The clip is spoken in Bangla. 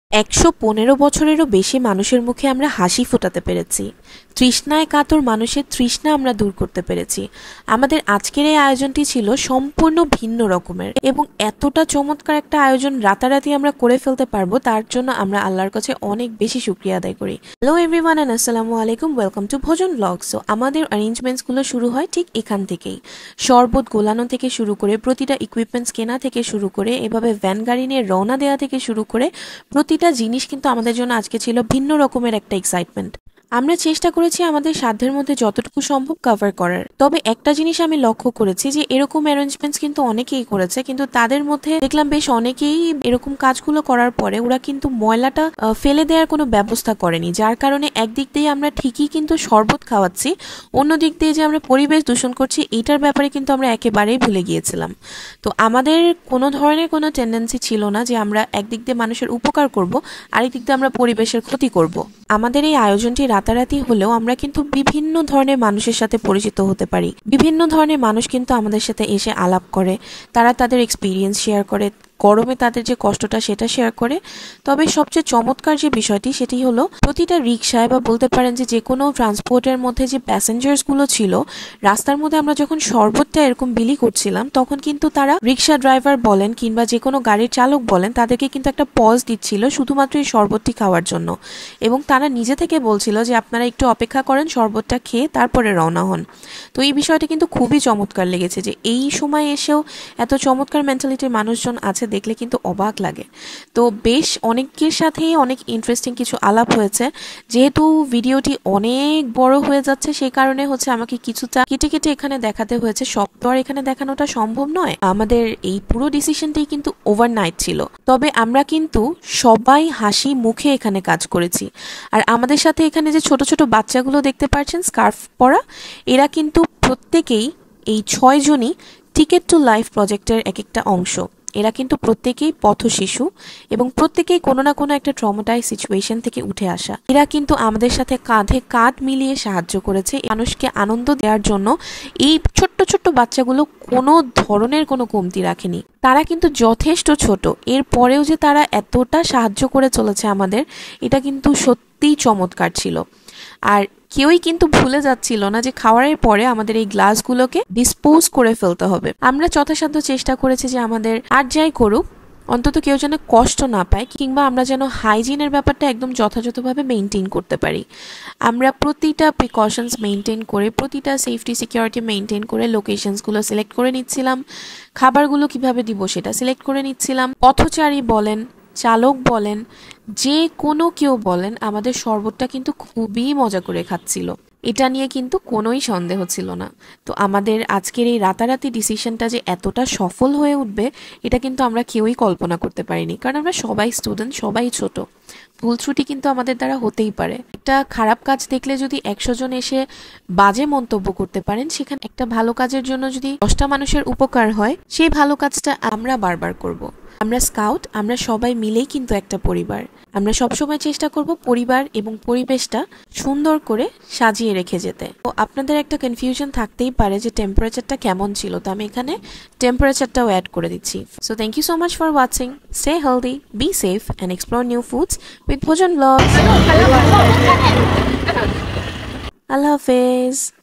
১১৫ বছরেরও বেশি মানুষের মুখে আমরা হাসি ফোটাতে পেরেছি। তৃষ্ণায় কাতর মানুষের তৃষ্ণা আমরা দূর করতে পেরেছি। আমাদের আজকের এই আয়োজনটি ছিল সম্পূর্ণ ভিন্ন রকমের এবং এতটা চমৎকার একটা আয়োজন রাতারাতি আমরা করে ফেলতে পারবো, তার জন্য আমরা আল্লাহর কাছে অনেক বেশি শুকরিয়া আদায় করি। হ্যালো এভরিওয়ান এন্ড আসসালামু আলাইকুম, welcome to Bhojan vlog. So আমাদের অ্যারেঞ্জমেন্টসগুলো শুরু হয় ঠিক এখান থেকেই। শরবত গোলানো থেকে শুরু করে প্রতিটা ইকুইপমেন্টস কেনা থেকে শুরু করে এভাবে ভ্যান গাড়ি নিয়ে রওনা দেওয়া থেকে শুরু করে প্রতিটা জিনিস কিন্তু আমাদের জন্য আজকে ছিল ভিন্ন রকমের একটা এক্সাইটমেন্ট। আমরা চেষ্টা করেছি আমাদের সাধ্যের মধ্যে যতটুকু সম্ভব কভার করার। তবে একটা জিনিস আমি লক্ষ্য করেছি যে এরকম অ্যারেঞ্জমেন্টস কিন্তু অনেকেই করেছে, কিন্তু তাদের মধ্যে দেখলাম বেশ অনেকেই এরকম কাজগুলো করার পরে ওরা কিন্তু ময়লাটা ফেলে দেওয়ার কোনো ব্যবস্থা করেনি, যার কারণে একদিক দিয়ে আমরা ঠিকই কিন্তু শরবত খাওয়াচ্ছি, অন্যদিক দিয়ে যে আমরা পরিবেশ দূষণ করছি এইটার ব্যাপারে কিন্তু আমরা একেবারেই ভুলে গিয়েছিলাম। তো আমাদের কোনো ধরনের কোনো টেন্ডেন্সি ছিল না যে আমরা একদিক দিয়ে মানুষের উপকার করব, আরেক দিক দিয়ে আমরা পরিবেশের ক্ষতি করব। আমাদের এই আয়োজনটি রাতারাতি হলেও আমরা কিন্তু বিভিন্ন ধরনের মানুষের সাথে পরিচিত হতে পারি। বিভিন্ন ধরনের মানুষ কিন্তু আমাদের সাথে এসে আলাপ করে, তারা তাদের এক্সপিরিয়েন্স শেয়ার করে, গরমে তাদের যে কষ্টটা সেটা শেয়ার করে। তবে সবচেয়ে চমৎকার যে বিষয়টি সেটি হলো প্রতিটা রিক্সায় বা বলতে পারেন যে কোনো ট্রান্সপোর্টের মধ্যে যে প্যাসেঞ্জার্সগুলো ছিল, রাস্তার মধ্যে আমরা যখন শরবতটা এরকম বিলি করছিলাম তখন কিন্তু তারা রিক্সা ড্রাইভার বলেন কিংবা যে কোনো গাড়ির চালক বলেন তাদেরকে কিন্তু একটা পজ দিচ্ছিল শুধুমাত্র এই শরবতটি খাওয়ার জন্য, এবং তারা নিজে থেকে বলছিল যে আপনারা একটু অপেক্ষা করেন, শরবতটা খেয়ে তারপরে রওনা হন। তো এই বিষয়টা কিন্তু খুবই চমৎকার লেগেছে যে এই সময় এসেও এত চমৎকার মেন্টালিটির মানুষজন আছে, দেখলে কিন্তু অবাক লাগে। তো বেশ অনেকের সাথেই অনেক ইন্টারেস্টিং কিছু আলাপ হয়েছে। যেহেতু ভিডিওটি অনেক বড় হয়ে যাচ্ছে সেই কারণে আমাকে কিছুটা কেটে কেটে এখানে দেখাতে হয়েছে, সব তো আর এখানে দেখানোটা সম্ভব নয়। আমাদের এই পুরো ডিসিশনটাই কিন্তু ওভারনাইট ছিল, তবে আমরা কিন্তু সবাই হাসি মুখে এখানে কাজ করেছি। আর আমাদের সাথে এখানে যে ছোট ছোট বাচ্চাগুলো দেখতে পাচ্ছেন স্কার্ফ পরা, এরা কিন্তু প্রত্যেকেই এই 6 জনই টিকেট টু লাইফ প্রজেক্টের এক একটা অংশ। এরা কিন্তু প্রত্যেকেই পথ শিশু এবং প্রত্যেকেই কোনো না কোনো একটা ট্রমাটাইজ সিচুয়েশন থেকে উঠে আসা। এরা কিন্তু আমাদের সাথে কাঁধে কাঁধ মিলিয়ে সাহায্য করেছে মানুষকে আনন্দ দেওয়ার জন্য। এই ছোট্ট ছোট্ট বাচ্চাগুলো কোনো ধরনের কোনো কমতি রাখেনি, তারা কিন্তু যথেষ্ট ছোট, এরপরেও যে তারা এতটা সাহায্য করে চলেছে আমাদের, এটা কিন্তু সত্যিই চমৎকার ছিল। আর কেউই কিন্তু ভুলে যাচ্ছিল না যে খাওয়ারের পরে আমাদের এই গ্লাসগুলোকে ডিসপোজ করে ফেলতে হবে। আমরা যথাসাধ্য চেষ্টা করেছি যে আমাদের আর যাই করুক অন্তত কেউ যেন কষ্ট না পায়, কিংবা আমরা যেন হাইজিনের ব্যাপারটা একদম যথাযথভাবে মেনটেন করতে পারি। আমরা প্রতিটা প্রিকশনস মেনটেন করে, প্রতিটা সেফটি সিকিউরিটি মেনটেন করে লোকেশনসগুলো সিলেক্ট করে নিচ্ছিলাম, খাবারগুলো কিভাবে দিব সেটা সিলেক্ট করে নিচ্ছিলাম। পথচারী বলেন, চালক বলেন, যে কোনো কেউ বলেন, আমাদের শরবতটা কিন্তু খুবই মজা করে খাচ্ছিল, এটা নিয়ে কিন্তু কোনোই সন্দেহ ছিল না। তো আমাদের আজকের এই রাতারাতি ডিসিশনটা যে এতটা সফল হয়ে উঠবে এটা কিন্তু আমরা কেউই কল্পনা করতে পারিনি, কারণ আমরা সবাই স্টুডেন্ট, সবাই ছোট, ভুল ত্রুটি কিন্তু আমাদের দ্বারা হতেই পারে। একটা খারাপ কাজ দেখলে যদি 100 জন এসে বাজে মন্তব্য করতে পারেন, সেখানে একটা ভালো কাজের জন্য যদি 10টা মানুষের উপকার হয়, সেই ভালো কাজটা আমরা বারবার করব। আমরা স্কাউট, আমরা সবাই মিলেই কিন্তু একটা পরিবার। আমরা সবসময় চেষ্টা করব পরিবার এবং পরিবেশটা সুন্দর করে সাজিয়ে রেখে যেতে। তো আপনাদের একটা কনফিউশন থাকতেই পারে যে টেম্পারেচারটা কেমন ছিল, তো আমি এখানে টেম্পারেচারটাও অ্যাড করে দিচ্ছি। So thank you so much for watching. Stay healthy, be safe and explore new foods with Bhojan Vlogs. Allah Hafiz.